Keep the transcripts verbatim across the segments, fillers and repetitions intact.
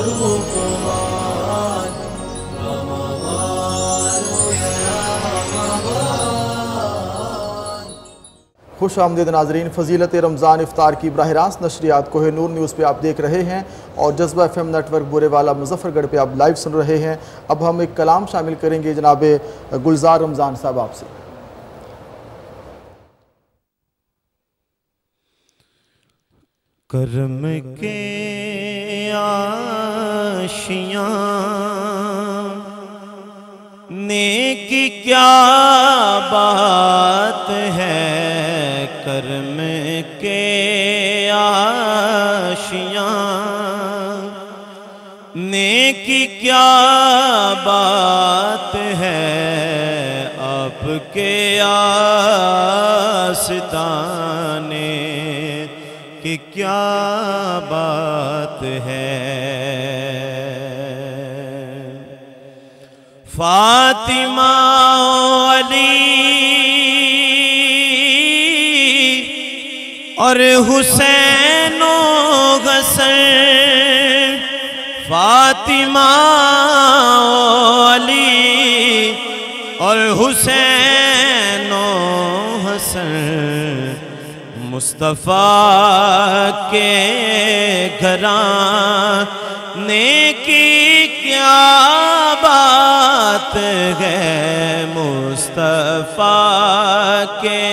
والغفران رمضان يا رمضان۔ خوش آمدید ناظرین، فضیلت رمضان افطار کی براہ راست نشریات کوہ نور نیوز پہ آپ دیکھ رہے ہیں اور Jazba F M network Burewala Muzaffar گڑھ پہ آپ لائیو سن رہے ہیں۔ اب ہم ایک کلام شامل کریں گے جناب گلزار رمضان صاحب آپ سے۔ کرم کے آشیاں نیکی کیا بات ہے، کرم کے آشیاں نیکی کیا بات ہے، آپ کے آستانے کہ کیا بات ہے۔ فاطمہ علی اور حسین و حسن، فاطمہ علی اور حسین و حسن، مصطفیٰ کے گھرانے کی کیا بات ہے، مصطفیٰ کے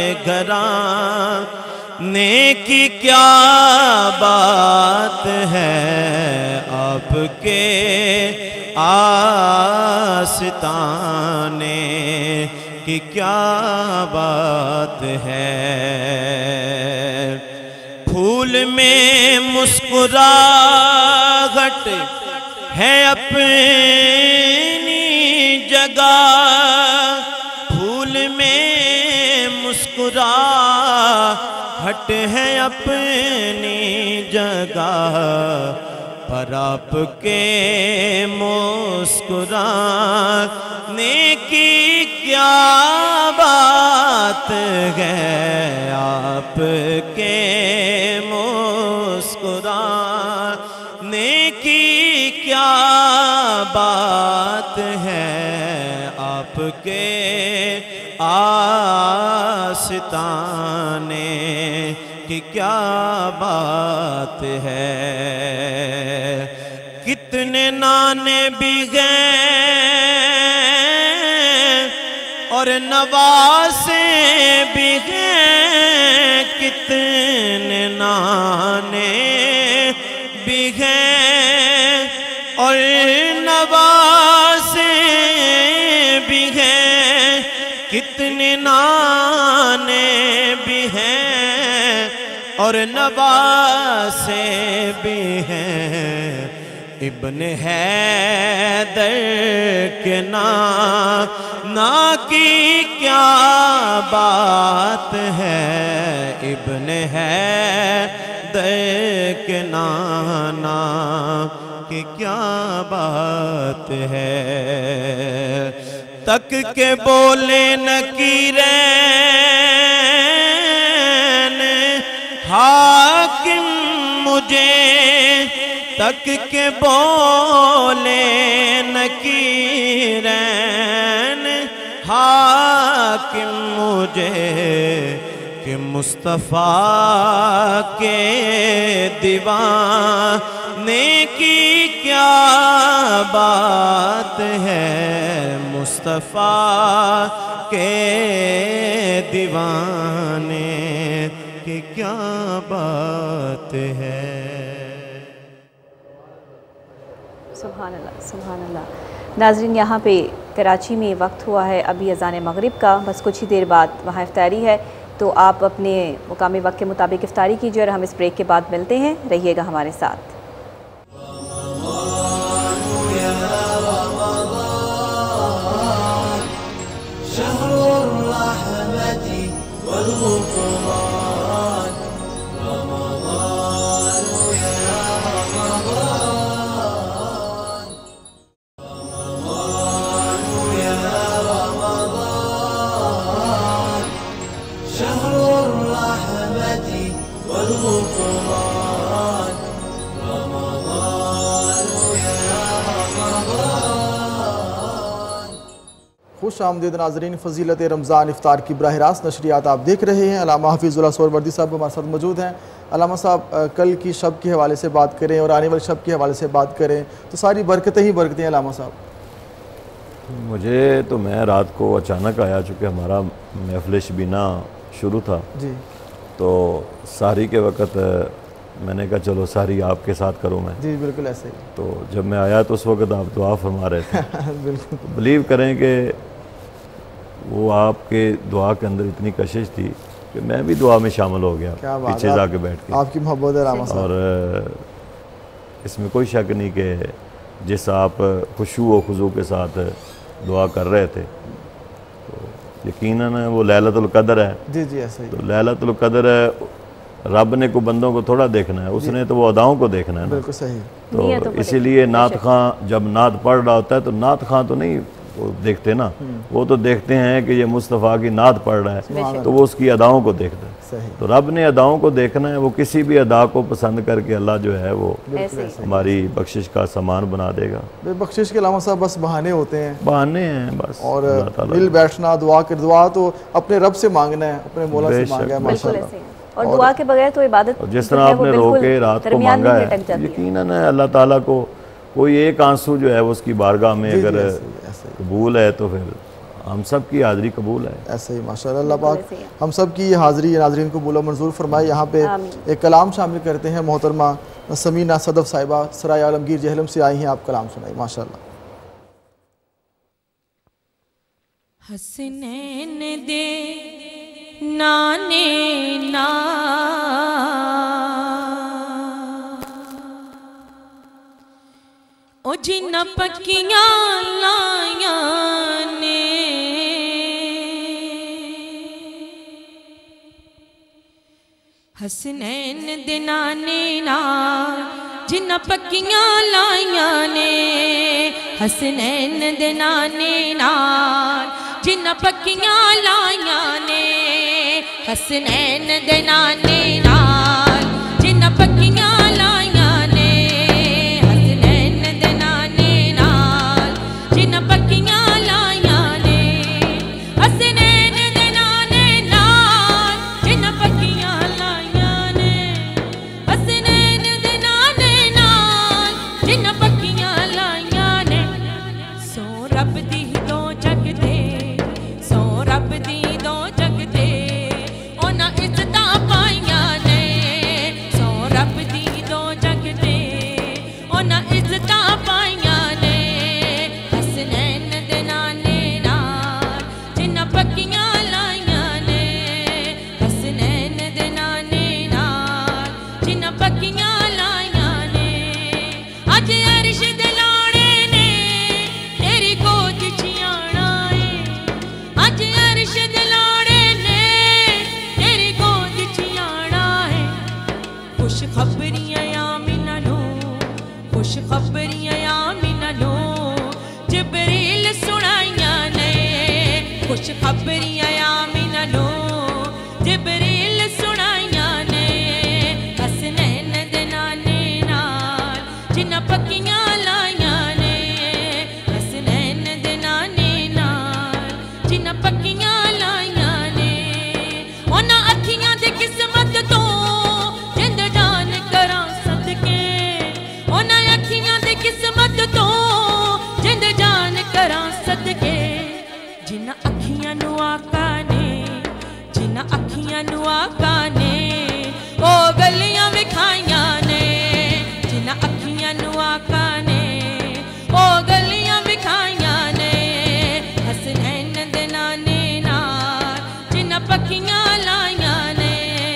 گھرانے کی کیا بات ہے، آپ کے آستانے کہ کیا بات ہے۔ پھول میں مسکراہٹ ہے اپنی جگہ، پھول میں مسکراہٹ ہے اپنی جگہ، پر آپ کے مسکرانے کی کیا بات ہے، آپ کے مسکرانے کی کیا بات ہے، آپ کے آستانے کی کیا بات ہے۔ کتنے نانے بھی گئے اور نواسے بھی گئے، کتنے نانے بھی گئے اور نواسے بھی ہیں، کتنے نانے بھی ہیں اور نواسے بھی ہیں، ابن حیدر کے نانا کی کیا بات ہے، ابن حیدر کے نانا کی کیا بات ہے۔ تک کے بولے نکیرین حاکم مجھے، تک کے بولے نکیرین حاکم مجھے، کہ مصطفیٰ کے دیوانے کی کیا بات ہے، مصطفیٰ کے دیوانے کی کیا بات ہے۔ سبحان اللہ سبحان اللہ۔ ناظرین، یہاں پہ کراچی میں وقت ہوا ہے ابھی اذان مغرب کا، بس کچھ ہی دیر بعد وہاں افطاری ہے، تو آپ اپنے مقامی وقت کے مطابق افطاری کیجیے اور ہم اس بریک کے بعد ملتے ہیں، رہیے گا ہمارے ساتھ۔ شهر الرحمة والغفران رمضان يا رمضان، رمضان يا رمضان، شهر الرحمة والغفران رمضان खुश आमदीद नाजरीन। फजीलत रमज़ान इफ्तार की बराह रास्त नशरियात आप देख रहे हैं। अल्लामा हफीज़ुल्लाह सोहरवर्दी साहब हमारे साथ मौजूद हैं। अल्लामा साहब, कल की शब के हवाले से बात करें और आने वाली शब के हवाले से बात करें तो सारी बरकतें ही बरकतें हैं। अल्लामा साहब, मुझे तो मैं रात को अचानक आया, चूँकि हमारा महफ़िल शबीना शुरू था जी तो सारी के वक़्त मैंने कहा चलो सारी आपके साथ करूँ मैं। जी बिल्कुल ऐसे ही। तो जब मैं आया तो उस वक़्त आप दुआ फरमा रहे थे। बिल्कुल तो बिलीव करें कि वो आपके दुआ के अंदर इतनी कशिश थी कि मैं भी दुआ में शामिल हो गया, क्या बात पीछे है, जाके बैठ के। आपकी मोहब्बत है रामा साहब। और इसमें कोई शक नहीं कि जिस आप खुशू व खुजू के साथ दुआ कर रहे थे तो यकीनन वो लैलतुल कदर है। जी जी ऐसे ही। तो लैलतुल कदर रब ने को बंदों को थोड़ा देखना है, उसने तो वो अदाओं को देखना है ना। बिल्कुल सही। तो इसीलिए नात खां जब नात पढ़ रहा होता है तो नात खां तो नहीं वो देखते ना, वो तो देखते हैं कि ये मुस्तफ़ा की नात पढ़ रहा है तो वो उसकी अदाओं को देखता है। सही। तो रब ने अदाओं को देखना है, वो किसी भी अदा को पसंद करके अल्लाह जो है वो हमारी बख्शिश का सामान बना देगा। बख्शिश के अलावा साहब बस बहाने होते हैं, बहाने हैं बस। और मिल बैठना, दुआ कर दुआ तो अपने रब से मांगना है, अपने मौला से मांगना है माशाअल्लाह। और दुआ के बगैर तो इबादत और जिस तरह आपने रो के रात को मांगा है, यकीनन है अल्लाह ताला को कोई एक आंसू जो है वो उसकी बारगाह में अगर कबूल है तो फिर हम सब की हाज़िरी कबूल है। ऐसे ही माशाअल्लाह। अल्लाह पाक हम सब की हाज़िरी नाज़रीन को कबूल मंजूर फरमाए। यहाँ पे एक कलाम शामिल करते हैं। मोहतरमा समीना सदफ साहिबा सराय आलमगीर जहलम से आई हैं, आप कलाम सुनाई माशाअल्लाह। हसनैन दे नाने ना ओ जिन्ना पक्कियां लायां ने हसनैन दे नाने नाल जिन्ना पक्कियां लायां ने हसनैन दे नाने नाल जिन्ना पक्कियां लायां ने हसनैन दे नाने नाल जिन्ना पक्कियां लायां ने हसनैन दे नाने नाल जिन्ना पक्कियां लायां ने हसनैन दे नाने नाल जिन्ना पक्कियां लायां ने हसनैन दे नाने नाल जिन्ना पक्कियां लायां ने सो रब दी दो जग दे सो रब दी दो जग दे ओना इज्जतां पाइयां ने सो रब दी दो जग दे ओना इज्जतां पाइयां ने हसनैन दे नाने नाल जिन्ना पक्कियां लाइयां ने हसनैन दे नाने नाल जिन्ना पक्कियां लाइयां ने अज अर्श दे लाड़े ने तेरी गोद च आना है अज अर्श दे लाड़े ने तेरी गोद च आना है खुश खबरियां आमिना नो खुश खबरियां आमिना नो जिब्रील सुनाइयां ने खुश खबरियां आमिना नो जिब्रील सुनाइयां ने हसनैन दे नाने नाल जिन्ना पक्कियां लाइयां ने हसनैन दे नाने नाल जिन्ना पक्कियां लाइयां ने ओना अखियां दे किस्मत तो जिंद जान करां सदके ओना अखियां दे किस्मत तो जिंद जान करां सदके जिन्ना अखियां नु आका ने जिन्ना अखियां नु आका ने ओ गलियां विखाइयां ने जिन्ना अखियां नु आका ने ओ गलियां विखाइयां ने हसनैन दे नाने नाल जिन्ना पक्कियां लाइयां ने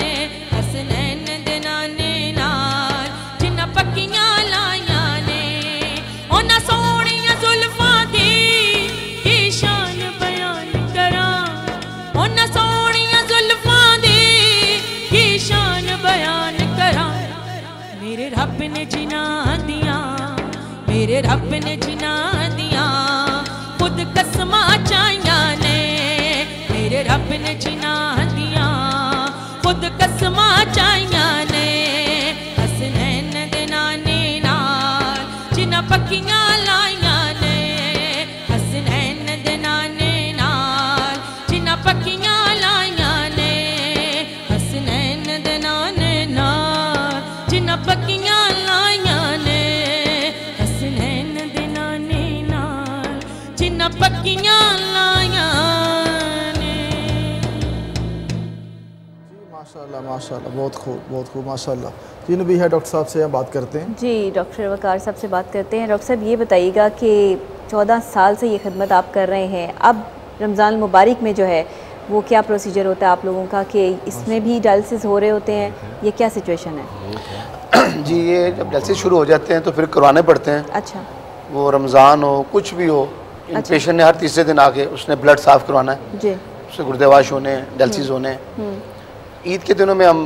हसनैन दे नाने नाल जिन्ना पक्कियां लाइयां ने ओना सोहणियां जुल्फां दी की शान बयान करां ओना सोहणियां जुल्फां दी की शान बयान करां मेरे रब ने जिन्हां दियां मेरे रब ने जिन्हां दियां खुद कसमां चाहियां ने मेरे रब ने जिन्हां दियां खुद कसमां चाहियां ने हसनैन दे नाने नाल जिन्हां पक्कियां लाइयां ने हसनैन दे नाने माशाल्लाह माशाल्लाह, बहुत खूब बहुत खूब माशाल्लाह। जी नबी है, डॉक्टर साहब से हम बात करते हैं। जी डॉक्टर वकार साहब से बात करते हैं। डॉक्टर साहब ये बताइएगा कि चौदह साल से ये खिदमत आप कर रहे हैं, अब रमज़ान मुबारक में जो है वो क्या प्रोसीजर होता है आप लोगों का, कि इसमें भी डायलिसिस हो रहे होते हैं, ये क्या सिचुएशन है? जी ये जब डायलिसिस शुरू हो जाते हैं तो फिर करवाने पड़ते हैं। अच्छा, वो रमज़ान हो कुछ भी हो, इन पेशेंट ने हर तीसरे दिन आके उसने ब्लड साफ़ करवाना है, जी उससे गुर्दे वाश होने हैं, डायलिसिस होने हैं। ईद के दिनों में हम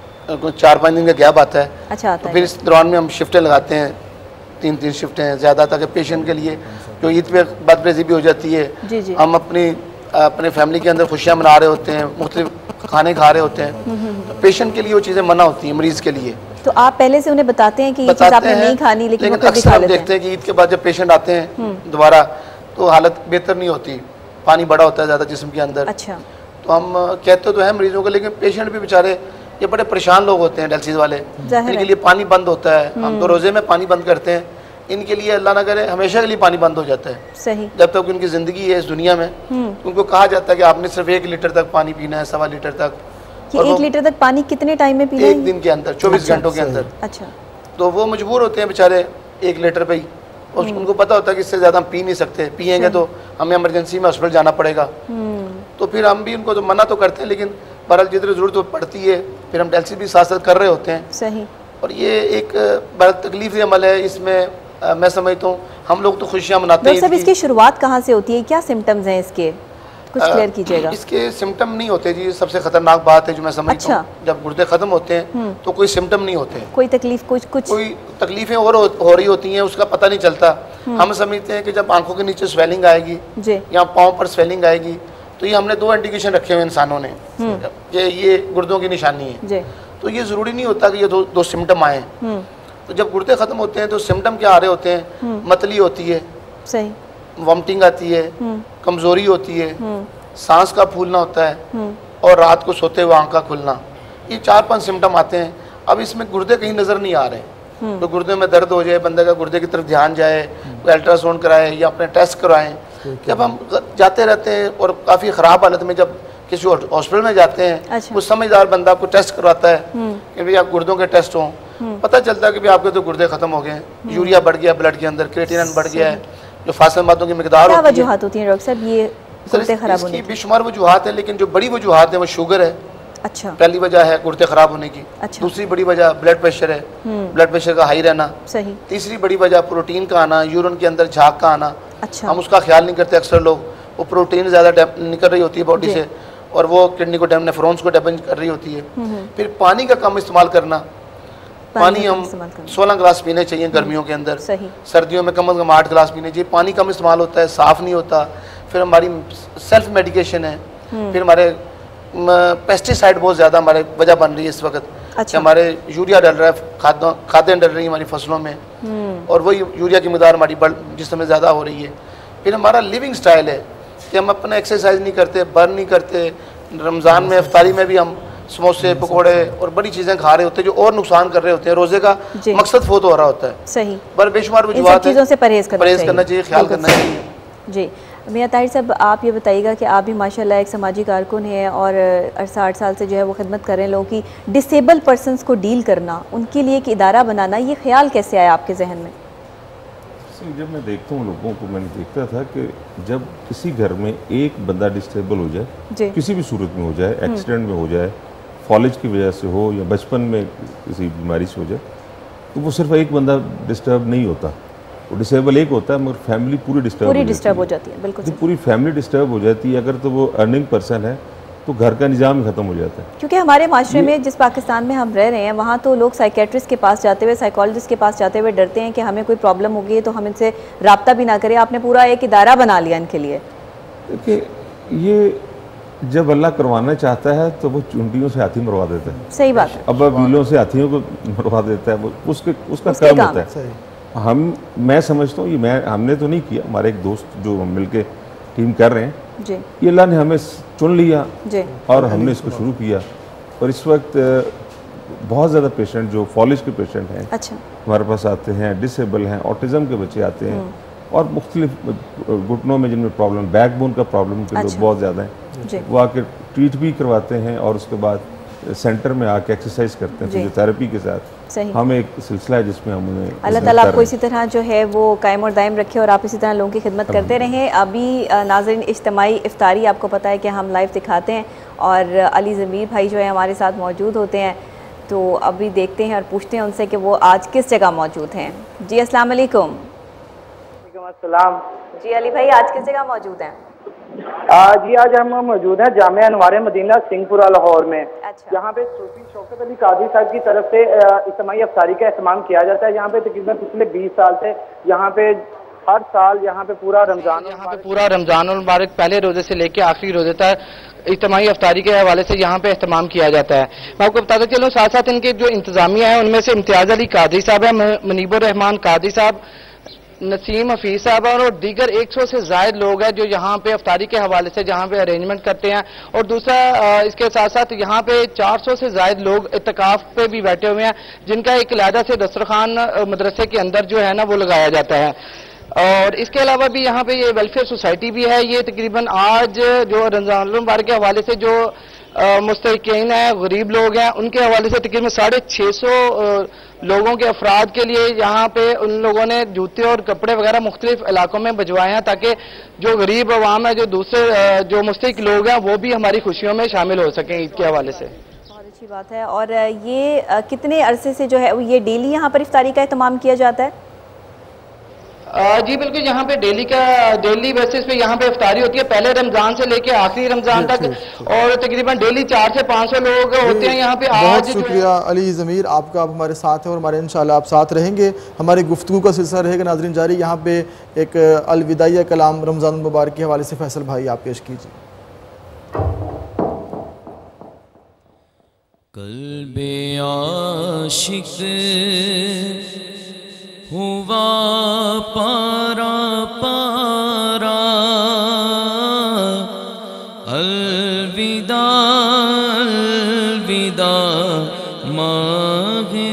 अ, चार पाँच दिन का गैप आता है, अच्छा आता तो है। फिर इस दौरान में हम शिफ्टें लगाते हैं, तीन तीन शिफ्टें ज़्यादा, ताकि पेशेंट के लिए जो ईद पे बदब्रेजी भी हो जाती है, जी जी हम अपनी अपने फैमिली के अंदर खुशियाँ मना रहे होते हैं, मुख्तलिफ खाने खा रहे होते हैं, तो पेशेंट के लिए वो चीज़ें मना होती हैं, मरीज़ के लिए तो आप पहले से उन्हें बताते हैं कि ये चीज़ बताते आपने हैं, नहीं खानी, लेकिन वो लेकिन फिर भी अक्सर खा हम लेते देखते हैं। हैं कि ईद के बाद जब पेशेंट आते हैं दोबारा तो हालत बेहतर नहीं होती, पानी बड़ा होता है ज़्यादा जिस्म के अंदर। अच्छा, तो हम कहते तो हैं मरीजों को, लेकिन पेशेंट भी बेचारे ये बड़े परेशान लोग होते हैं डायलिसिस वाले, ज़ाहिर इनके है। लिए पानी बंद होता है, हम तो रोज़े में पानी बंद करते हैं, इनके लिए अल्लाह ना करे हमेशा के लिए पानी बंद हो जाता है सही, जब तक उनकी ज़िंदगी है इस दुनिया में। तो उनको कहा जाता है कि आपने सिर्फ एक लीटर तक पानी पीना है, सवा लीटर तक, कि और एक वो लीटर तक पानी कितने टाइम में पीना एक है? दिन के अंदर चौबीस घंटों के अंदर। अच्छा, तो वो मजबूर होते हैं बेचारे एक लीटर पे ही, और उनको पता होता है कि इससे ज़्यादा हम पी नहीं सकते, पिएंगे तो हमें इमरजेंसी में हॉस्पिटल जाना पड़ेगा। तो फिर हम भी उनको तो मना तो करते हैं, लेकिन बहरहाल जितनी ज़रूरत पड़ती है फिर हम डायलिसिस भी साथ साथ कर रहे होते हैं। सही, और ये एक बड़ा तकलीफ़ी अमल है, इसमें आ, मैं समझता हूँ हम लोग तो खुशियाँ मनाते डॉक्टर साहब हैं। इसकी शुरुआत कहाँ से होती है, क्या सिम्टम्स हैं इसके, कुछ क्लियर कीजिएगा। इसके सिम्टम नहीं होते जी, सबसे खतरनाक बात है जो मैं समझता अच्छा। हूँ, जब गुर्दे ख़त्म होते हैं तो कोई सिम्टम नहीं होते, कोई तकलीफ कुछ कुछ कोई तकलीफ़ें और हो, हो रही होती हैं, उसका पता नहीं चलता। हम समझते हैं कि जब आंखों के नीचे स्वेलिंग आएगी जी, या पाँव पर स्वेलिंग आएगी, तो ये हमने दो इंडिकेशन रखे हुए इंसानों ने कि ये गुर्दों की निशानी है। जी, तो ये ज़रूरी नहीं होता कि ये दो दो सिम्टम आए। तो जब गुर्दे ख़त्म होते हैं तो सिम्टम क्या आ रहे होते हैं, मतली होती है, सही, वॉमिटिंग आती है, कमज़ोरी होती है, सांस का फूलना होता है, और रात को सोते हुए आँख का खुलना, ये चार पांच सिम्टम आते हैं। अब इसमें गुर्दे कहीं नज़र नहीं आ रहे, तो गुर्दे में दर्द हो जाए, बंदे का गुर्दे की तरफ ध्यान जाए, कोई अल्ट्रासाउंड कराए या अपने टेस्ट कराएं। जब हम जाते रहते हैं और काफ़ी ख़राब हालत में जब किसी हॉस्पिटल में जाते हैं, अच्छा। कुछ समझदार बंदा आपको टेस्ट करवाता है कि भाई आप गुर्दों के टेस्ट हों, पता चलता है कि भाई आपके तो गुर्दे ख़त्म हो गए हैं, यूरिया बढ़ गया ब्लड के अंदर, क्रिएटिनिन बढ़ गया है, जो फास्फोरस मादों की मिकदार क्या होती है। वजूहत होती हैं डॉक्टर साहब ये सर, गुर्दे खराब इसकी होने की? बेशुमार वजूहत है, लेकिन जो बड़ी वजूहत है वो शुगर है, अच्छा, पहली वजह है गुर्दे खराब होने की। अच्छा। दूसरी बड़ी वजह ब्लड प्रेशर है, ब्लड प्रेशर का हाई रहना। सही, तीसरी बड़ी वजह प्रोटीन का आना, यूरिन के अंदर झाग का आना, अच्छा, हम उसका ख्याल नहीं करते अक्सर लोग, वो प्रोटीन ज़्यादा निकल रही होती है बॉडी जी। से, और वो किडनी को डैम नेफ्रॉन्स को डैमेज कर रही होती है। फिर पानी का कम इस्तेमाल करना, पानी का हम इस्तेमाल करना। सोलह गिलास पीने चाहिए गर्मियों के अंदर, सही, सर्दियों में कम अज़ कम आठ गिलास पीने चाहिए। पानी कम इस्तेमाल होता है, साफ़ नहीं होता। फिर हमारी सेल्फ मेडिकेशन है, फिर हमारे पेस्टिसाइड बहुत ज़्यादा हमारे वजह बन रही है इस वक्त, अच्छा। कि हमारे यूरिया डल रहा है, खादों खादें डल रही हैं हमारी फसलों में, और वही यूरिया की मकदार हमारी बढ़ जिसमें ज़्यादा हो रही है। फिर हमारा लिविंग स्टाइल है कि हम अपना एक्सरसाइज नहीं करते, बर्न नहीं करते। रमज़ान में इफ्तारी में भी हम समोसे पकोड़े और बड़ी चीज़ें खा रहे होते हैं जो और नुकसान कर रहे होते हैं, रोज़े का जी। मकसद फोत हो रहा होता है। सही, पर बेशुमार इन सब वजूहत चीज़ों से परहेज करना परहेज चाहिए, करना चाहिए, ख्याल बिल्कुल करना सही। चाहिए। जी, मियां ताहिर साहब आप ये बताइएगा कि आप भी माशाल्लाह एक समाजी कारकुन हैं और अरसा आठ साल से जो है वो खिदमत कर रहे हैं लोगों की, डिसेबल पर्सनस को डील करना, उनके लिए एक इदारा बनाना, ये ख्याल कैसे आया आपके जहन में? जब मैं देखता हूँ लोगों को, मैंने देखता था कि जब किसी घर में एक बंदा डिस्टेबल हो जाए, जी, किसी भी सूरत में हो जाए, एक्सीडेंट में हो जाए, फॉलेज की वजह से हो या बचपन में किसी बीमारी से हो जाए, तो वो सिर्फ एक बंदा डिस्टर्ब नहीं होता, वो डिसेबल एक होता है, मगर फैमिली पूरी डिस्टर्ब पूरी डिस्टर्ब हो जाती है, बिल्कुल जब सही। पूरी फैमिली डिस्टर्ब हो जाती है, अगर तो वो अर्निंग पर्सन है तो घर का निज़ाम ही ख़त्म हो जाता है। क्योंकि हमारे माशरे में, जिस पाकिस्तान में हम रह रहे हैं, वहाँ तो लोग साइकेट्रिस्ट के पास जाते हुए, साइकोलॉजिस्ट के पास जाते हुए डरते हैं कि हमें कोई प्रॉब्लम होगी है तो हम इनसे रब्ता भी ना करें। आपने पूरा एक इदारा बना लिया इनके लिए। देखिए, ये जब अल्लाह करवाना चाहता है तो वो चुंटियों से हाथी मरवा देता है, सही बात है, अब बीलों से हाथियों को मरवा देता है, वो उसके उसका उसके कर्म काम होता है। सही, हम मैं समझता हूँ ये मैं हमने तो नहीं किया, हमारे एक दोस्त जो हम मिलके टीम कर रहे हैं, जी ये अल्लाह ने हमें चुन लिया जी, और हमने इसको शुरू किया। और इस वक्त बहुत ज़्यादा पेशेंट जो फॉलेज के पेशेंट हैं अच्छा, हमारे पास आते हैं, डिसेबल हैं, ऑटिज़म के बच्चे आते हैं, और मुख्तलिफ घुटनों में जिनमें प्रॉब्लम, बैकबोन का प्रॉब्लम के लोग अच्छा। बहुत ज़्यादा हैं, जी, वो आके ट्रीट भी करवाते हैं और उसके बाद सेंटर में आके एक्सरसाइज करते हैं, फिजियोथेरेपी के साथ सही। हम एक सिलसिला है जिसमें हम उन्हें अल्लाह ताला आपको इसी तरह जो है वो कायम और दायम रखे और आप इसी तरह लोगों की खिदमत करते रहें। अभी नाज़रीन इज्तिमाई इफ्तारी आपको पता है कि हम लाइव दिखाते हैं और अली ज़मीर भाई जो है हमारे साथ मौजूद होते हैं, तो अभी देखते हैं और पूछते हैं उनसे कि वो आज किस जगह मौजूद हैं। जी अस्सलाम वालेकुम। अस्सलाम जी अली भाई आज किस जगह मौजूद हैं? जी आज हम मौजूद हैं जामिया अनवार मदीना सिंहपुरा लाहौर में। अच्छा। यहाँ पे सूफी शौकत अली कादरी साहब की तरफ से इज्तिमाई इफ्तारी का एहतमाम किया जाता है। यहाँ पे तकरीबन पिछले बीस साल से यहाँ पे हर साल यहाँ पे पूरा रमजान यहाँ पे पूरा रमजान मुबारक पहले रोजे से लेके आखिरी रोजे तक इज्तिमाई इफ्तारी के हवाले से यहाँ पे एहतमाम किया जाता है। मैं आपको बताता चलूँ, साथ साथ इनके जो इंतजामिया है उनमें से इम्तियाज अली कादरी साहब है, मुनीबुर रहमान कादरी साहब, नसीम हफीज साहब और दीगर एक सौ से जायद लोग हैं जो यहाँ पे इफ्तारी के हवाले से जहाँ पे अरेंजमेंट करते हैं। और दूसरा इसके साथ साथ यहाँ पे चार सौ से जायद लोग इत्तिकाफ पे भी बैठे हुए हैं, जिनका एक अलहदा से दस्तरखान मदरसे के अंदर जो है ना वो लगाया जाता है। और इसके अलावा भी यहाँ पे ये वेलफेयर सोसाइटी भी है। ये तकरीबन आज जो रमजान मुबारक के हवाले से जो मुस्तहिकीन हैं, गरीब लोग हैं, उनके हवाले से तकरीबन साढ़े छः सौ लोगों के अफराद के लिए यहाँ पे उन लोगों ने जूते और कपड़े वगैरह मुख्तलिफ इलाकों में भिजवाए हैं, ताकि जो गरीब अवाम है, जो दूसरे जो मुस्तहिक लोग हैं, वो भी हमारी खुशियों में शामिल हो सकें ईद के हवाले से। बहुत अच्छी बात है। और ये कितने अरसे से जो है ये डेली यहाँ पर इफ्तारी का एहतमाम किया जाता है? जी बिल्कुल, यहाँ पे डेली का डेली बेसिस पे यहाँ पे इफ्तारी होती है, पहले रमजान से लेके आखिरी रमजान तक, और तकरीबन डेली चार से पाँच सौ लोग होते हैं यहाँ पे। बहुत शुक्रिया अली ज़मीर आपका, आप हमारे साथ हैं और हमारे इंशाल्लाह आप साथ रहेंगे। हमारी गुफ्तगू का सिलसिला रहेगा नाज़रीन जारी। यहाँ पे एक अलविदाइया कलाम रमज़ान मुबारक के हवाले से फैसल भाई आप पेश कीजिए। क़ल्बे आशिक़ हुआ पारा पारा, अलविदा अलविदा माह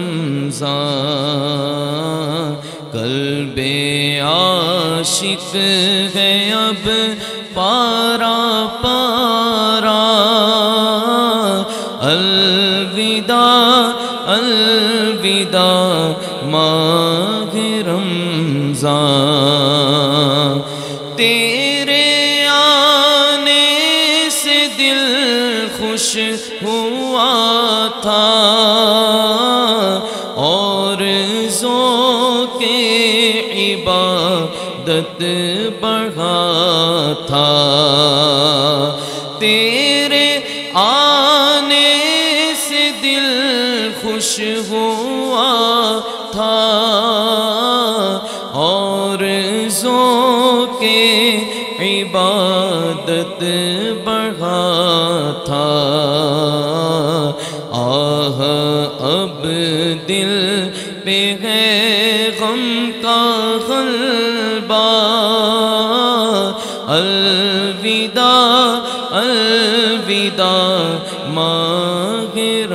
रमज़ान। क़ल्बे आशिक़ है अब पारा पारा, अलविदा अलविदा माह रमज़ान। तेरे आने से दिल खुश हुआ था और ज़ौक़े इबादत बढ़ा था। तेरे आने से दिल खुश हुआ था और ज़ौक़े इबादत बढ़ा था। आह अब दिल पे है गम का ग़ल्बा, अलविदा अलविदा माह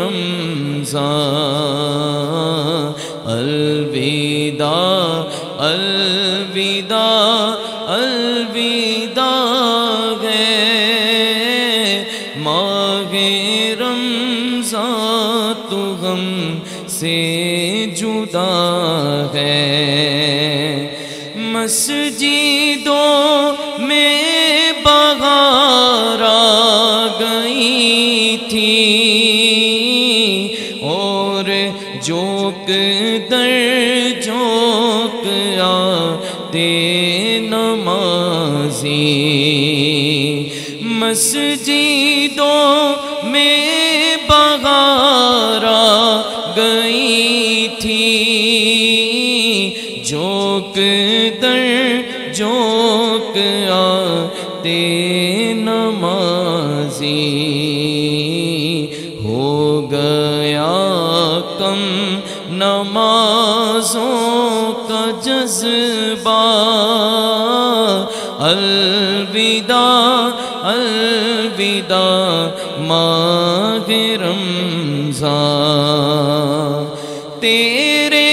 रमज़ान। अलविदा अलविदा अलविदा है माह रमज़ान, तू गम से जुदा है। मस्जिदों में बहार आ गई थी और जोक दर जोक आते नमाज़ी। मस्जिदों में बहार आ गई थी, जोक दर जोक आते नमाज़ी। हो गया कम नमाज़ों का जज्बा, अलविदा अलविदा माह रमज़ान। तेरे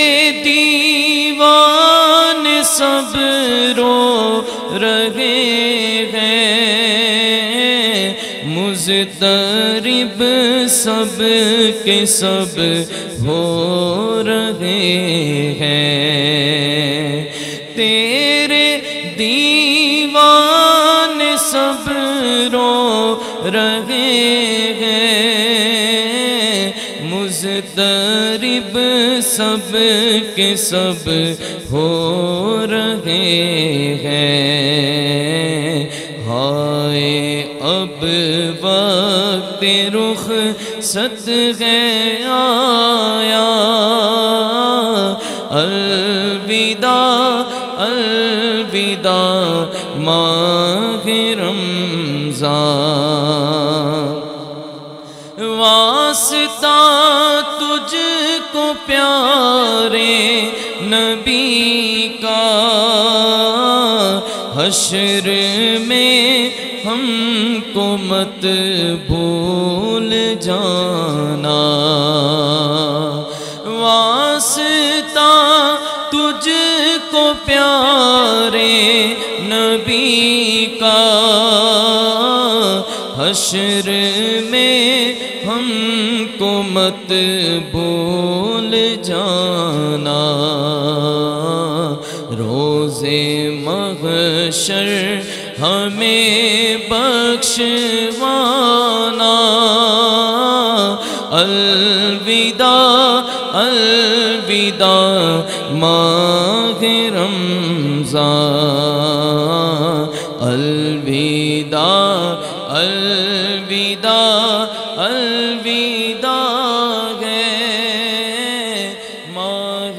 दीवान सब रो रहे हैं, مضطرب سب کے سب ہو رہے ہیں تیرے دیوان سب رو رہے ہیں مضطرب سب کے سب ہو رہے ہیں ہائے اب وقت رخ ست ہے آیا الوداع الوداع ماہ رمضان واسطہ تجھ کو پیارے نبی کا حشر میں ہم کو مت بھول جانا واسطہ تجھ کو پیارے نبی کا حشر میں ہم کو مت بھول جانا روز محشر ہمیں بخشوانا الوداع الوداع ماہ رمضان الوداع الوداع الوداع ہے ماہ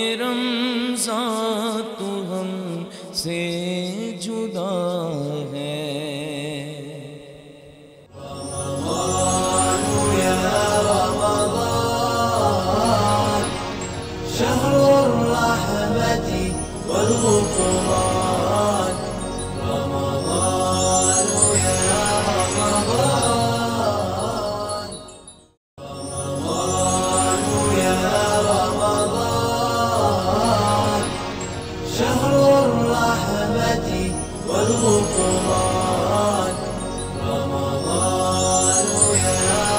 رمضان تو ہم سے جدا ہے شهر الرحمة والغفران رمضان يا رمضان رمضان يا رمضان شهر الرحمة والغفران رمضان يا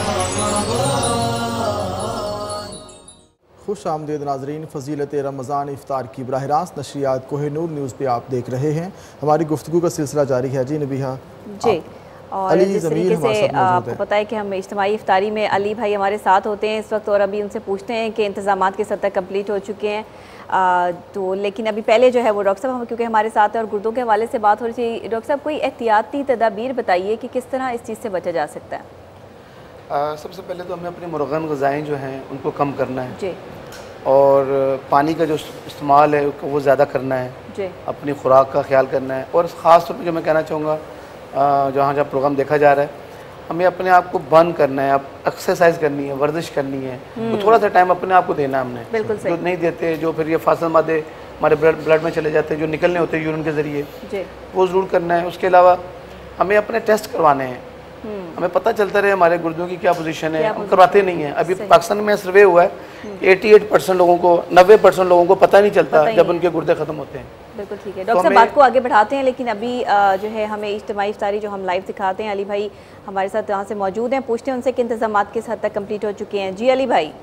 رمضان خوش آمدید ناظرین، فضیلت رمضان افطار کی براہ راست نشریات کوہ نور نیوز پہ آپ دیکھ رہے ہیں۔ ہماری گفتگو کا سلسلہ جاری ہے۔ جی نبیہا جی، اور جس طریقے سے آپ کو پتہ ہے کہ ہم اجتماعی افطاری میں علی بھائی ہمارے ساتھ ہوتے ہیں اس وقت، اور ابھی ان سے پوچھتے ہیں کہ انتظامات کس حد تک کمپلیٹ ہو چکے ہیں، تو لیکن ابھی پہلے جو ہے وہ ڈاکٹر صاحب ہم کیونکہ ہمارے ساتھ ہیں اور گردوں کے حوالے سے بات ہو رہی تھی، ڈاکٹر صاحب کوئی احتیاطی تدابیر بتائیے کہ کس طرح اس چیز سے بچا جا سکتا ہے؟ سب سے پہلے تو ہمیں اپنی مرغن غذائیں جو ہیں ان کو کم کرنا ہے جی، اور پانی کا جو استعمال ہے وہ زیادہ کرنا ہے، جی، اپنی خوراک کا خیال کرنا ہے، اور خاص طور پہ جو میں کہنا چاہوں گا جہاں جہاں پروگرام دیکھا جا رہا ہے ہمیں اپنے آپ کو بند کرنا ہے، ایکسرسائز کرنی ہے، ورزش کرنی ہے، تو تھوڑا سا ٹائم اپنے آپ کو دینا ہے ہم نے، بالکل صحیح، جو نہیں دیتے جو پھر یہ فاصل مادے ہمارے بلڈ میں چلے جاتے ہیں جو نکلنے ہوتے ہیں یورین کے ذریعے، جی، وہ ضرور کرنا ہے۔ اس کے علاوہ ہمیں اپنے ٹیسٹ کروانے ہیں، ہمیں پتہ چلتا رہے ہمارے گردوں کی کیا پوزیشن ہے، ہم کرواتے نہیں ہیں۔ ابھی پاکستان میں سروے ہوا ہے اٹھاسی پرسنٹ لوگوں کو نوے پرسنٹ لوگوں کو پتہ نہیں چلتا جب ان کے گردے ختم ہوتے ہیں۔ بالکل ٹھیک ہے ڈاکٹر صاحب، بات کو آگے بڑھاتے ہیں، لیکن ابھی جو ہے ہمیں اجتماعی افطاری جو ہم لائیو دکھاتے ہیں، علی بھائی ہمارے ساتھ یہاں سے موجود ہیں، پوچھتے ہیں ان سے کہ انتظامات کس حد تک کمپلیٹ ہو چکے ہیں۔ جی علی بھائی،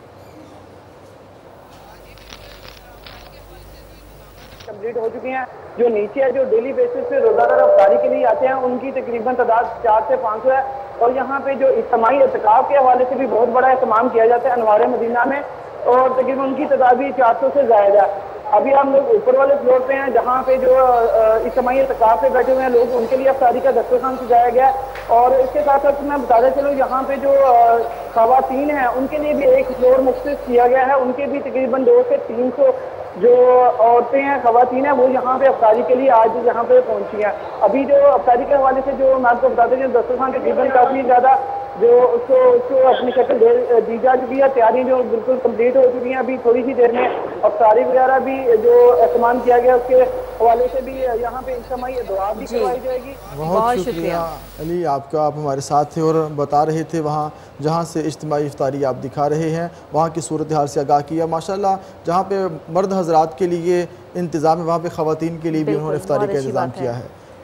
کمپلیٹ ہو چکی ہیں، جو نیچے ہے جو ڈیلی بیسس پہ روزانہ افطاری کے لیے آتے ہیں ان کی تقریباً تعداد چار سے پانچ سو ہے، اور یہاں پہ جو اجتماعی اعتکاف کے حوالے سے بھی بہت بڑا اہتمام کیا جاتا ہے انوار مدینہ میں، اور تقریباً ان کی تعداد بھی چار سو سے زائد ہے۔ ابھی ہم لوگ اوپر والے فلور پہ ہیں جہاں پہ جو اجتماعی اعتکاف پہ بیٹھے ہوئے ہیں لوگ، ان کے لیے افطاری کا دسترخوان سجایا گیا ہے، اور اس کے ساتھ ساتھ میں بتاتا چلوں یہاں پہ جو خواتین ہیں ان کے لیے بھی ایک فلور مختص کیا گیا ہے، ان کے بھی تقریباً دو سے تین سو جو عورتیں ہیں خواتین ہیں وہ یہاں پہ افطاری کے لیے آج یہاں پہ پہنچی ہیں۔ ابھی جو افطاری کے حوالے سے جو میں آپ کو بتاتے ہیں دسترخوان تقریباً کافی زیادہ جو اس کو اس کو اپنی شکل دے دی جا چکی ہے، تیاریاں جو بالکل کمپلیٹ ہو چکی ہیں۔ ابھی تھوڑی سی دیر میں افطاری وغیرہ بھی جو اہتمام کیا گیا اس کے حوالے سے بھی یہاں پہ اجتماعی دعا بھی کروائی جائے گی۔ بہت شکریہ علی آپ کا، آپ ہمارے ساتھ تھے اور بتا رہے تھے وہاں جہاں سے اجتماعی افطاری آپ دکھا رہے ہیں وہاں کی صورتحال سے آگاہ کیا۔ ماشاءاللہ جہاں پہ مرد حضرات کے لیے انتظام ہے وہاں پہ خواتین کے لیے بھی انہوں نے افطاری کا انتظام کیا ہے۔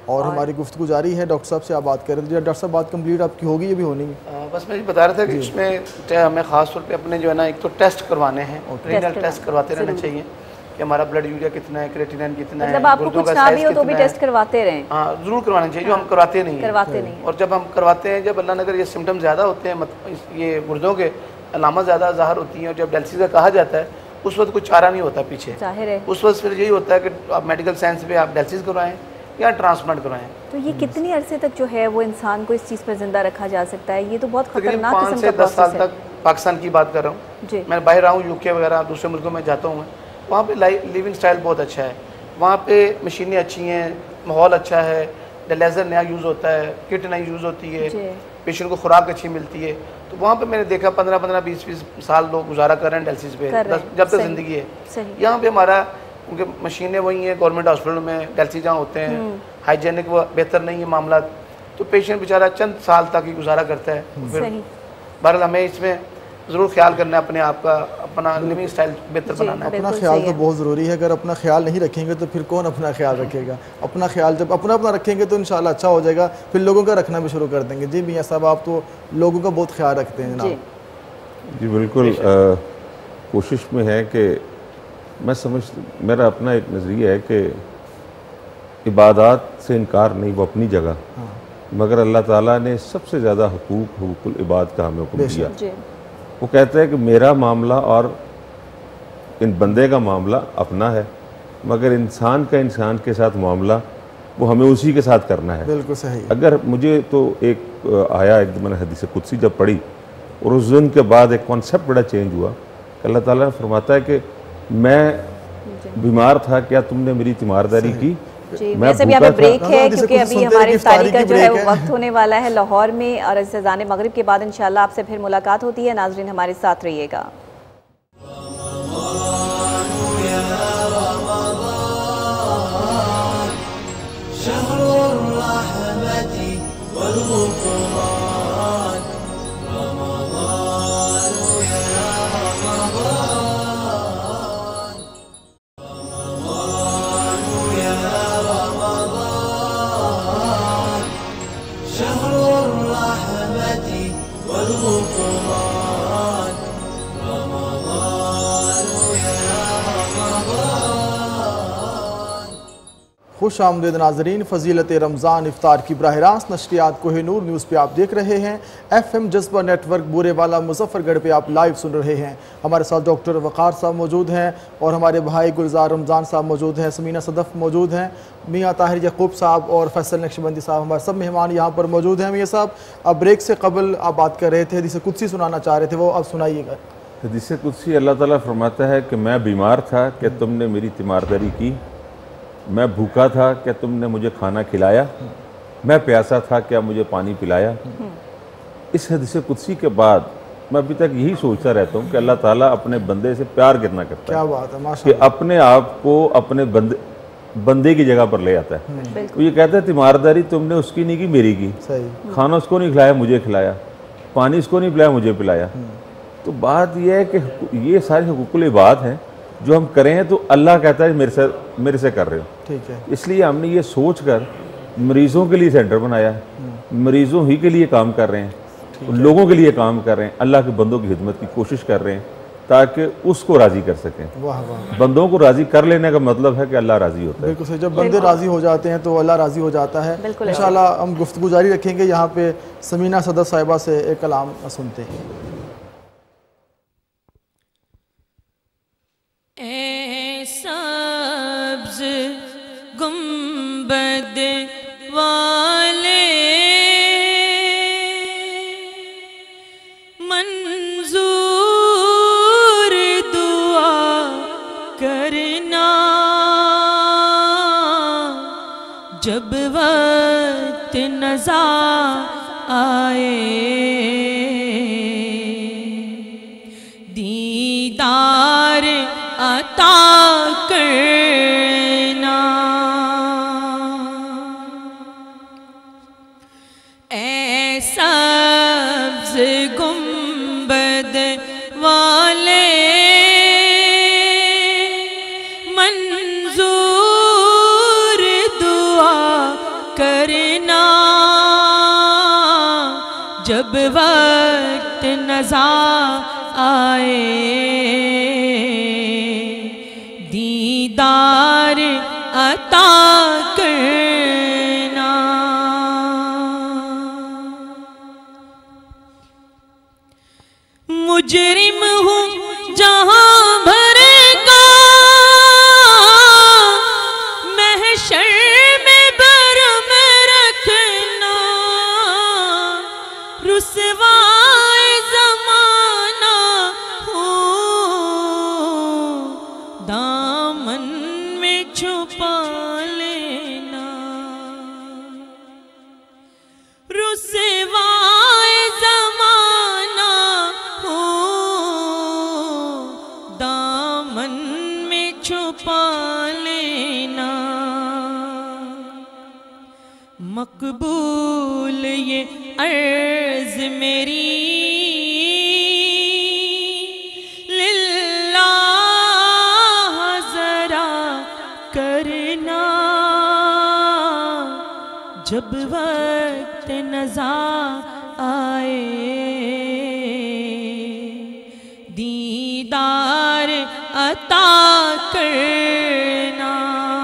اور ہماری گفتگو جاری ہے. ڈاکٹر صاحب سے آپ بات کریں. ڈاکٹر صاحب بات کمپلیٹ آپ کی ہوگی یہ بھی ہونی ہے؟ بس میں یہ بتا رہا تھا کہ اس میں ہمیں خاص طور پہ اپنے جو ہے نا ایک تو ٹیسٹ کروانے ہیں, رینل ٹیسٹ کرواتے رہنا چاہیے کہ ہمارا بلڈ یوریا کتنا ہے, کریٹینائن کتنا ہے, مطلب آپ کو کچھ نہ بھی ہو تو بھی ٹیسٹ کرواتے رہیں. ہاں ضرور کروانا چاہیے, جو ہم کرواتے نہیں کرواتے نہیں. اور جب ہم کرواتے ہیں, جب اللہ نے اگر یہ سمٹم زیادہ ہوتے ہیں, یہ گردوں کے علامات زیادہ ظاہر ہوتی ہیں, اور جب ڈائلسس کا کہا جاتا ہے اس وقت کوئی چارہ نہیں ہوتا پیچھے, ظاہر ہے. اس وقت پھر یہی ہوتا ہے کہ آپ میڈیکل سائنس پہ آپ ڈائلسس کروائیں یا ٹرانسپلانٹ کروائیں. تو یہ کتنی عرصے تک جو ہے وہ انسان کو اس چیز پر زندہ رکھا جا سکتا ہے؟ یہ تو بہت خطرناک پانچ قسم سے کا دس سال پروسیس ہے. تک پاکستان کی بات کر رہا ہوں جی. میں باہر رہا ہوں, یو کے وغیرہ دوسرے ملکوں میں جاتا ہوں میں, وہاں پہ لیونگ سٹائل بہت اچھا ہے, وہاں پہ مشینیں اچھی ہیں, ماحول اچھا ہے, لیزر نیا یوز ہوتا ہے, کٹ نئی یوز ہوتی ہے, پیشنٹ کو خوراک اچھی ملتی ہے. تو وہاں پہ میں نے دیکھا پندرہ پندرہ بیس بیس سال لوگ گزارا کر رہے ہیں ڈائلسس پہ, جب تک زندگی ہے. یہاں پہ ہمارا کیونکہ مشینیں وہی ہیں گورنمنٹ ہاسپٹلوں میں, ڈائلسس جہاں ہوتے ہیں, ہائیجینک وہ بہتر نہیں ہے معاملات, تو پیشنٹ بیچارہ چند سال تک ہی گزارا کرتا ہے. پھر بہرحال ہمیں اس میں ضرور خیال کرنا ہے اپنے آپ کا, اپنا لیونگ سٹائل بہتر بنانا ہے. اپنا خیال تو بہت ضروری ہے. اگر اپنا خیال نہیں رکھیں گے تو پھر کون اپنا خیال رکھے گا؟ اپنا خیال جب اپنا اپنا رکھیں گے تو انشاءاللہ اچھا ہو جائے گا, پھر لوگوں کا رکھنا بھی شروع کر دیں گے. جی میاں صاحب آپ تو لوگوں کا بہت خیال رکھتے ہیں جناب. جی بالکل, کوشش میں ہے کہ میں سمجھ میرا اپنا ایک نظریہ ہے کہ عبادات سے انکار نہیں, وہ اپنی جگہ, مگر اللہ تعالیٰ نے سب سے زیادہ حقوق حقوق العباد کا ہمیں حکم دیا. وہ کہتا ہے کہ میرا معاملہ اور ان بندے کا معاملہ اپنا ہے, مگر انسان کا انسان کے ساتھ معاملہ وہ ہمیں اسی کے ساتھ کرنا ہے. بالکل صحیح. اگر مجھے تو ایک آیا ایک میں نے حدیث قدسی جب پڑھی, اور اس دن کے بعد ایک کانسیپٹ بڑا چینج ہوا کہ اللہ تعالیٰ نے فرماتا ہے کہ میں بیمار تھا, کیا تم نے میری تیمارداری کی؟ جی ویسے بھی ہمیں بریک ہے کیونکہ ابھی ہماری افطاری کا جو ہے وہ وقت ہونے والا ہے لاہور میں, اور اس اذان مغرب کے بعد انشاءاللہ آپ سے پھر ملاقات ہوتی ہے. ناظرین ہمارے ساتھ رہیے گا. خوش آمدید ناظرین, فضیلت رمضان افطار کی براہ راست نشریات کوہ نور نیوز پہ آپ دیکھ رہے ہیں. F M Jazba network Burewala Muzaffar گڑھ پہ آپ لائیو سن رہے ہیں. ہمارے ساتھ ڈاکٹر وقار صاحب موجود ہیں, اور ہمارے بھائی گلزار رمضان صاحب موجود ہیں, سمینہ صدف موجود ہیں, میاں طاہر یعقوب صاحب اور فیصل نقشبندی صاحب, ہمارے سب مہمان یہاں پر موجود ہیں. میاں صاحب اب بریک سے قبل آپ بات کر رہے تھے, حدیث قدسی سنانا چاہ رہے تھے, وہ اب سنائیے گا. حدیث قدسی اللہ تعالیٰ فرماتا ہے کہ میں بیمار تھا کہ تم نے میری تیمارداری کی, میں بھوکا تھا کہ تم نے مجھے کھانا کھلایا, میں پیاسا تھا کیا مجھے پانی پلایا. اس حدیث قدسی کے بعد میں ابھی تک یہی سوچتا رہتا ہوں کہ اللہ تعالیٰ اپنے بندے سے پیار کتنا کرتا ہے. کیا بات ہے, ماشاء کہ اپنے آپ کو اپنے بندے بندے کی جگہ پر لے آتا ہے. وہ یہ کہتا ہے تیمارداری تم نے اس کی نہیں کی, میری کی. کھانا اس کو نہیں کھلایا, مجھے کھلایا. پانی اس کو نہیں پلایا, مجھے پلایا. تو بات یہ ہے کہ یہ سارے حقوق العباد ہیں جو ہم کریں ہیں تو اللہ کہتا ہے میرے سے میرے سے کر رہے ہو. ٹھیک ہے. اس لیے ہم نے یہ سوچ کر مریضوں کے لیے سینٹر بنایا ہے, مریضوں ہی کے لیے کام کر رہے ہیں, لوگوں کے لیے کام کر رہے ہیں, اللہ کے بندوں کی خدمت کی کوشش کر رہے ہیں تاکہ اس کو راضی کر سکیں. واہ واہ. بندوں کو راضی کر لینے کا مطلب ہے کہ اللہ راضی ہوتا ہے. بالکل صحیح, جب بندے راضی ہو جاتے ہیں تو اللہ راضی ہو جاتا ہے. انشاءاللہ ہم گفتگو جاری رکھیں گے. یہاں پہ سمینہ صدف صاحبہ سے ایک کلام سنتے ہیں. اے سبز گنبد والے منظور دعا کرنا, جب وقت نزا آئے دیدار عطا کرنا. اے سبز گنبد والے منظور دعا جب وقت نظر آئے دیدار عطا کرنا مجرم ہوں جہاں بھر کا محشر میں برم رکھنا رسوائے زمانہ ہوں دامن میں چھپا لینا رسوائے زمانہ ہوں دامن میں چھپا لینا مقبول یہ عرض میری للہ ذرا کرنا جب وقت نظر آئے دیدار عطا کرنا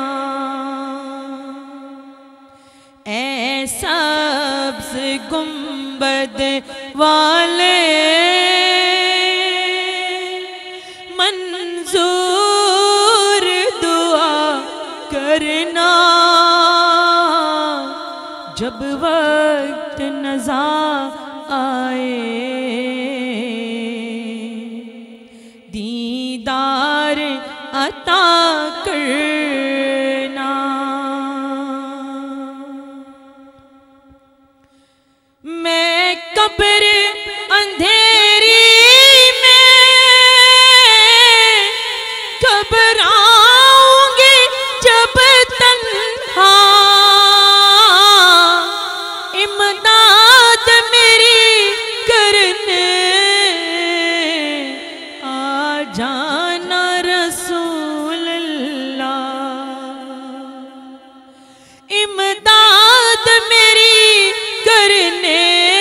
اے سبز گنبد والے منظور دعا کرنا جب وقت نظر آئے دیدار عطا کرنا میں قبر اندھیری میں گھبراؤں گی جب تنہا امداد میری کرنے آ جانا رسول اللہ امداد میری کرنے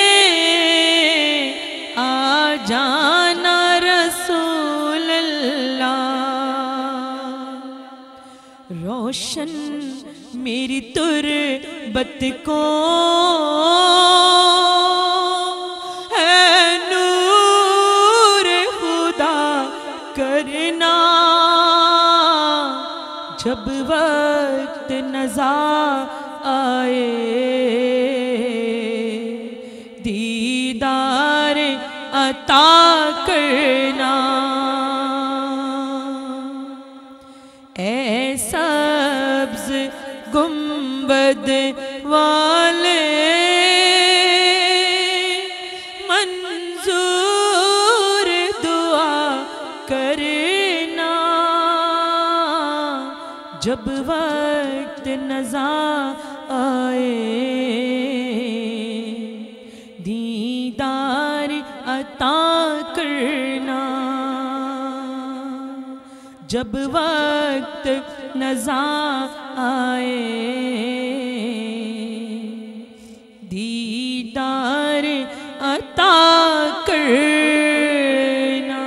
آ جانا رسول اللہ روشن میری تربت کو ہے نور خدا کرنا جب وقت نظر آئے دیدار عطا کرنا اے سبز گنبد والے منظور دعا کرنا جب وقت نظر آئے دیدار عطا کرنا جب وقت نظر آئے دیدار عطا کرنا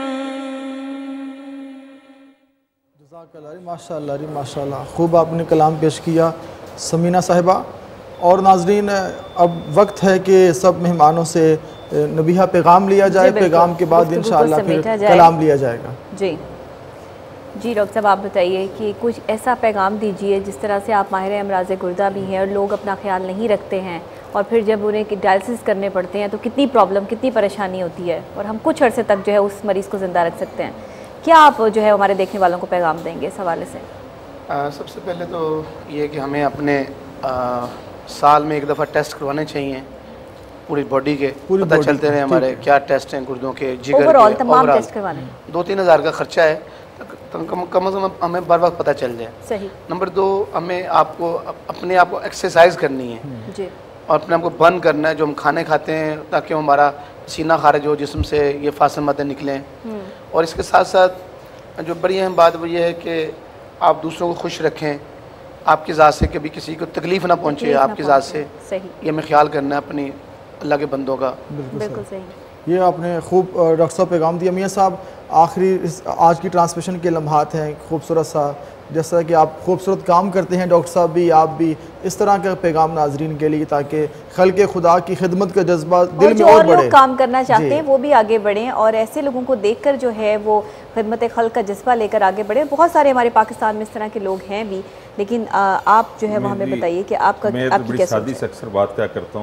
جزاک اللہ ری ماشاء اللہ ری ماشاء اللہ خوب آپ نے کلام پیش کیا سمینہ صاحبہ اور ناظرین اب وقت ہے کہ سب مہمانوں سے نبیہ پیغام لیا جائے پیغام کے بعد انشاءاللہ پھر کلام لیا جائے گا جی جی ڈاکٹر صاحب آپ بتائیے کہ کچھ ایسا پیغام دیجئے جس طرح سے آپ ماہر امراض گردہ بھی ہیں اور لوگ اپنا خیال نہیں رکھتے ہیں اور پھر جب انہیں ڈائلسس کرنے پڑتے ہیں تو کتنی پرابلم کتنی پریشانی ہوتی ہے اور ہم کچھ عرصے تک جو ہے اس مریض کو زندہ رکھ سکتے ہیں کیا آپ جو ہے ہمارے دیکھنے والوں کو پیغام دیں گے اس حوالے سے؟ سب سے پہلے تو یہ کہ ہمیں اپنے سال میں ایک دفعہ ٹیسٹ کروانے چاہیے پوری باڈی کے پتہ چلتے رہے ہمارے کیا ٹیسٹ ہیں گردوں کے جگر کے تمام ٹیسٹ کروانے دو تین ہزار کا خرچہ ہے کم کم از کم ہمیں بر وقت پتہ چل جائے صحیح نمبر دو ہمیں آپ کو اپنے آپ کو ایکسرسائز کرنی ہے جی اور اپنے آپ کو بند کرنا ہے جو ہم کھانے کھاتے ہیں تاکہ ہمارا پسینہ خارج ہو جسم سے یہ فاسد مدیں نکلیں اور اس کے ساتھ ساتھ جو بڑی اہم بات وہ یہ ہے کہ آپ دوسروں کو خوش رکھیں آپ کی ذات سے کبھی کسی کو تکلیف نہ پہنچے آپ کی ذات سے یہ ہمیں خیال کرنا ہے اپنی اللہ کے بندوں کا. بالکل صحیح. یہ آپ نے خوب ڈاکٹر صاحب پیغام دیا. میاں صاحب آخری اس آج کی ٹرانسمیشن کے لمحات ہیں خوبصورت سا، جس طرح کہ آپ خوبصورت کام کرتے ہیں ڈاکٹر صاحب بھی، آپ بھی، اس طرح کا پیغام ناظرین کے لیے تاکہ خلق خدا کی خدمت کا جذبہ دل میں اور بڑھے. جو لوگ کام کرنا چاہتے ہیں وہ بھی آگے بڑھیں اور ایسے لوگوں کو دیکھ کر جو ہے وہ خدمت خلق کا جذبہ لے کر آگے بڑھیں. بہت سارے ہمارے پاکستان میں اس طرح کے لوگ ہیں بھی، لیکن آپ جو ہے وہ ہمیں بتائیے کہ آپ کا میں بڑی سادی سے اکثر بات کیا کرتا ہوں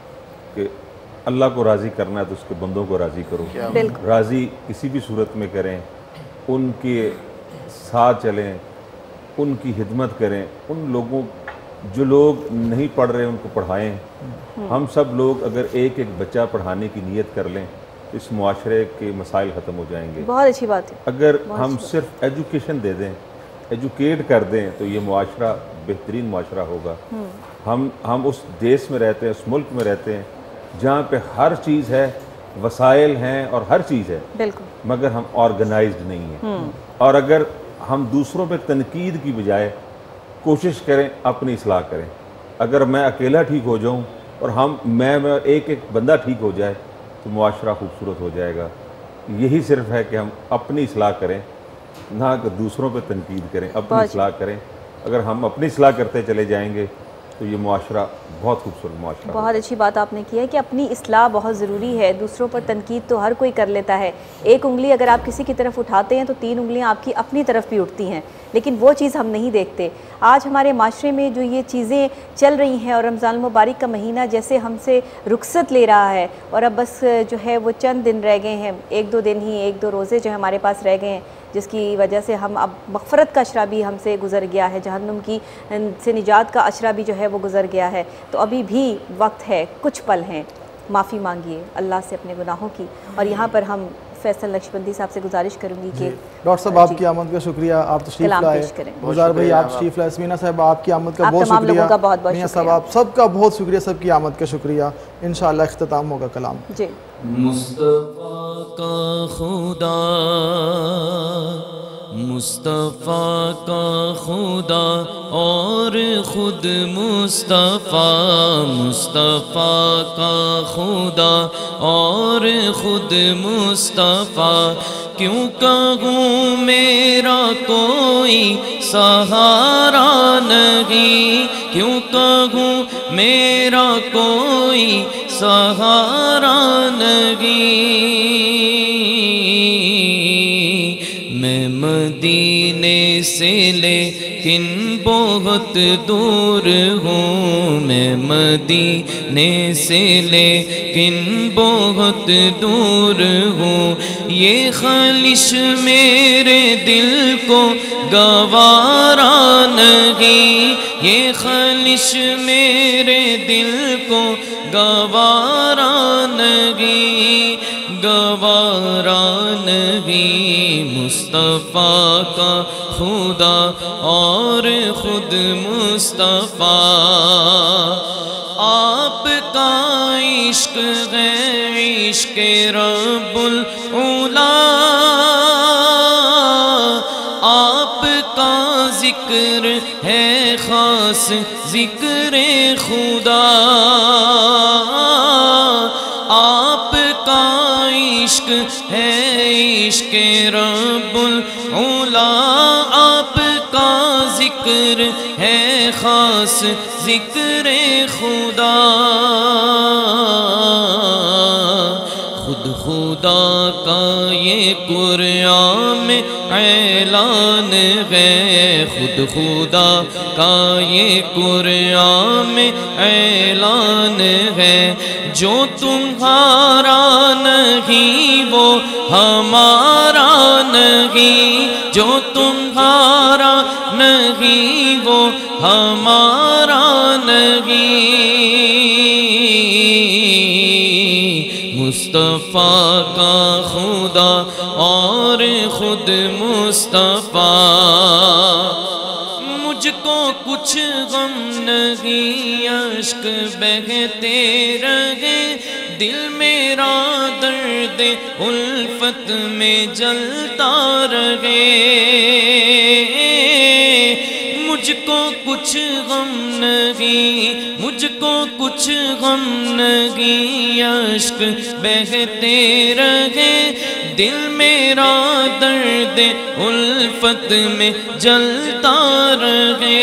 کہ اللہ کو راضی کرنا ہے تو اس کے بندوں کو راضی کرو. راضی کسی بھی صورت میں کریں، ان کے ساتھ چلیں، ان کی خدمت کریں. ان لوگوں جو لوگ نہیں پڑھ رہے ان کو پڑھائیں. ہم سب لوگ اگر ایک ایک بچہ پڑھانے کی نیت کر لیں تو اس معاشرے کے مسائل ختم ہو جائیں گے. بہت اچھی بات ہے. اگر ہم صرف ایجوکیشن دے دیں، ایجوکیٹ کر دیں تو یہ معاشرہ بہترین معاشرہ ہوگا. ہم ہم اس دیش میں رہتے ہیں، اس ملک میں رہتے ہیں جہاں پہ ہر چیز ہے، وسائل ہیں اور ہر چیز ہے، بالکل، مگر ہم آرگنائزڈ نہیں ہیں. اور اگر ہم دوسروں پہ تنقید کی بجائے کوشش کریں اپنی اصلاح کریں. اگر میں اکیلا ٹھیک ہو جاؤں اور ہم میں میں ایک ایک بندہ ٹھیک ہو جائے تو معاشرہ خوبصورت ہو جائے گا. یہی صرف ہے کہ ہم اپنی اصلاح کریں، نہ کہ دوسروں پہ تنقید کریں، اپنی اصلاح کریں. اگر ہم اپنی اصلاح کرتے چلے جائیں گے تو یہ معاشرہ بہت خوبصورت معاشرہ. بہت اچھی بات آپ نے کی ہے کہ اپنی اصلاح بہت ضروری ہے. دوسروں پر تنقید تو ہر کوئی کر لیتا ہے. ایک انگلی اگر آپ کسی کی طرف اٹھاتے ہیں تو تین انگلیاں آپ کی اپنی طرف بھی اٹھتی ہیں، لیکن وہ چیز ہم نہیں دیکھتے. آج ہمارے معاشرے میں جو یہ چیزیں چل رہی ہیں اور رمضان المبارک کا مہینہ جیسے ہم سے رخصت لے رہا ہے اور اب بس جو ہے وہ چند دن رہ گئے ہیں، ایک دو دن ہی، ایک دو روزے جو ہمارے پاس رہ گئے ہیں، جس کی وجہ سے ہم اب مغفرت کا اشرا بھی ہم سے گزر گیا ہے، جہنم کی سے نجات کا اشرا بھی جو ہے وہ گزر گیا ہے. تو ابھی بھی وقت ہے، کچھ پل ہیں، معافی مانگیے اللہ سے اپنے گناہوں کی. اور یہاں پر ہم فیصل نقشبندی صاحب سے گزارش کروں گی کہ ڈاکٹر صاحب آپ کی آمد کا شکریہ، آپ تشریف لائے. گزار بھائی آپ تشریف لائے. سمینا صاحب آپ کی آمد کا بہت شکریہ. میاں صاحب آپ سب کا بہت شکریہ، سب کی آمد کا شکریہ. انشاءاللہ اختتام ہوگا کلام. جی. مصطفیٰ کا خدا، مصطفیٰ کا خدا اور خود مصطفیٰ، مصطفیٰ کا خدا اور خود مصطفیٰ. کیوں کہوں میرا کوئی سہارا نہیں، کیوں کہوں میرا کوئی سہارا نہیں. میں مدینے سے لیکن بہت دور ہوں، میں مدینے سے لیکن بہت دور ہوں. یہ خلش میرے دل کو گوارا نہیں، یہ خلش میرے دل کو گوارا نہیں، گوارا نہیں. مصطفیٰ کا خدا اور خود مصطفیٰ. آپ کا عشق ہے عشق رب العلا، آپ کا ذکر ہے خاص ذکر خدا. آپ کا عشق ہے عشق رب العلا، آپ کا ذکر ہے خاص ذکر خدا. خود خدا کا یہ قرآن میں اعلان ہے، خود خدا کا یہ قرآن میں اعلان ہے. جو تمہارا نہیں وہ ہمارا نہیں، جو تمہارا نہیں وہ ہمارا نہیں. مصطفیٰ کا خدا اور خود مصطفیٰ. مجھ کو کچھ غم نہیں، اشک بہتے رہے، دل میرا درد الفت میں جلتا رہے. مجھ مجھ کو کچھ غم نہیں، مجھ کو کچھ غم نہیں، اشک بہتے رہے، دل میرا درد الفت میں جلتا رہے،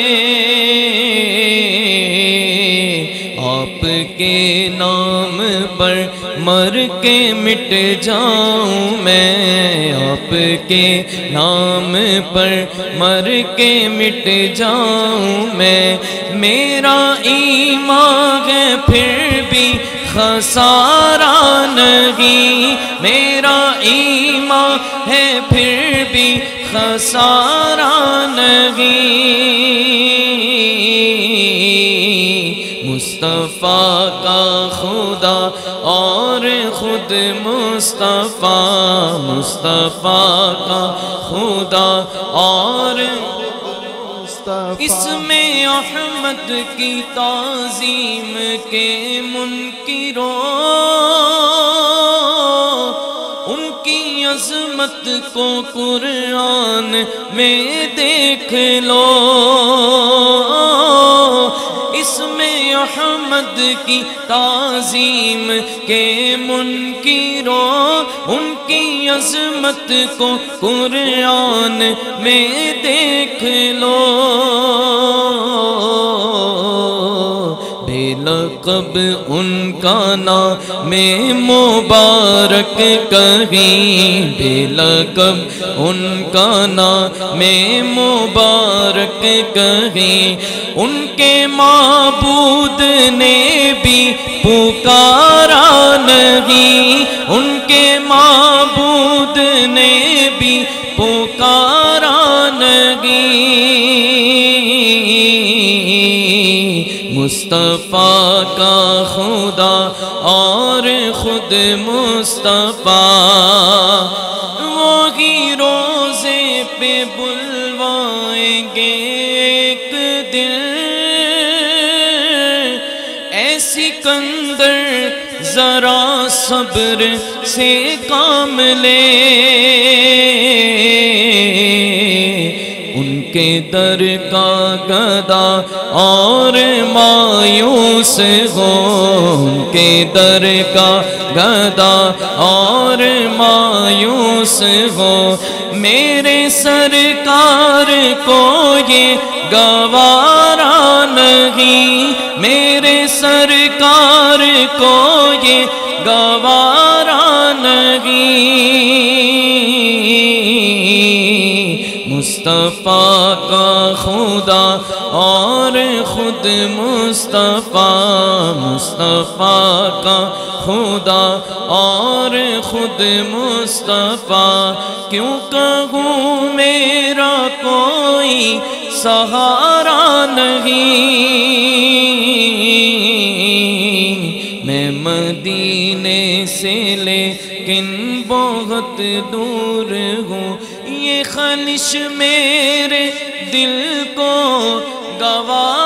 آپ کے نام پر مر کے مٹ جاؤں میں، آپ کے نام پر مر کے مٹ جاؤں میں، میرا ایمان ہے پھر بھی خسارہ نہیں، میرا ایمان ہے پھر بھی خسارہ نہیں، مصطفیٰ کا خدا اور خود مصطفیٰ، مصطفیٰ کا خدا اور اس میں احمد کی تعظیم کے منکروں، ان کی عظمت کو قرآن میں دیکھ لو، اس میں احمد کی تعظیم کے منکروں، ان کی عظمت کو قرآن میں دیکھ لو، بے لقب ان کا نام مبارک کہیں، بے لقب ان کا نام مبارک کہیں، ان کے معبود نے بھی پکارا نہیں، ان کے معبود نے بھی پکارا نہیں، مصطفیٰ کا خدا اور خود مصطفیٰ، وہی روزے پہ بلوائیں گے ایک دن، اے سکندر ذرا صبر سے کام لے، ان کے در کا گدا اور مایوس ہو، ان کے در کا گدا اور مایوس ہو، میرے سرکار کو یہ گوارا نہیں، میرے سرکار کو یہ گوارا نہیں، مصطفیٰ کا خدا اور خود مصطفیٰ، مصطفیٰ کا خدا اور خود مصطفیٰ، کیوں کہوں میرا کوئی سہارا نہیں، میں مدینے سے لیکن بہت دور ہوں، یہ خلش میرے دل کو گواہ